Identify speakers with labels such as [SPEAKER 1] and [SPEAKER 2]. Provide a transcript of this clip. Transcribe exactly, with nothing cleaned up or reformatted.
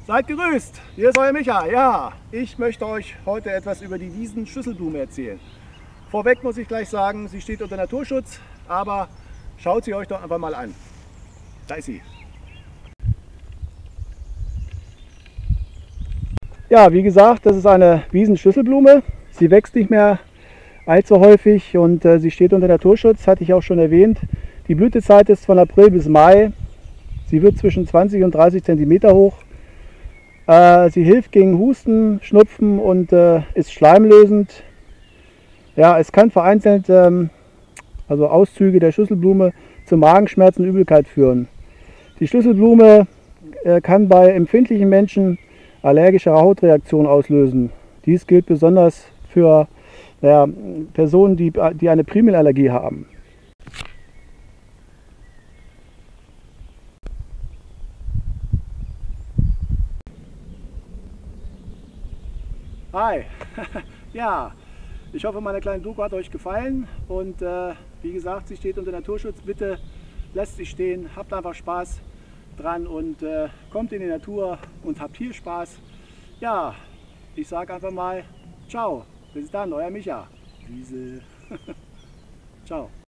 [SPEAKER 1] Seid gegrüßt, hier ist euer Micha. Ja, ich möchte euch heute etwas über die Wiesen-Schüsselblume erzählen. Vorweg muss ich gleich sagen, sie steht unter Naturschutz, aber schaut sie euch doch einfach mal an. Da ist sie. Ja, wie gesagt, das ist eine Wiesen-Schüsselblume. Sie wächst nicht mehr allzu häufig und äh, sie steht unter Naturschutz, hatte ich auch schon erwähnt. Die Blütezeit ist von April bis Mai. Sie wird zwischen zwanzig und dreißig Zentimeter hoch. Äh, sie hilft gegen Husten, Schnupfen und äh, ist schleimlösend. Ja, es kann vereinzelt, ähm, also Auszüge der Schüsselblume, zu Magenschmerzen und Übelkeit führen. Die Schüsselblume äh, kann bei empfindlichen Menschen allergische Hautreaktionen auslösen. Dies gilt besonders für ja, Personen, die, die eine Primelallergie haben. Hi, ja, ich hoffe, meine kleine Doku hat euch gefallen und äh, wie gesagt, sie steht unter Naturschutz. Bitte lasst sie stehen, habt einfach Spaß dran und äh, kommt in die Natur und habt viel Spaß. Ja, ich sage einfach mal ciao, bis dann, euer Micha. Wiese. Ciao.